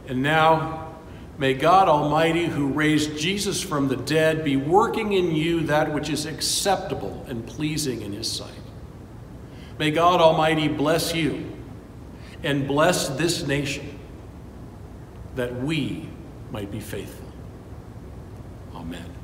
And now, may God Almighty, who raised Jesus from the dead, be working in you that which is acceptable and pleasing in his sight. May God Almighty bless you and bless this nation, that we might be faithful. Amen.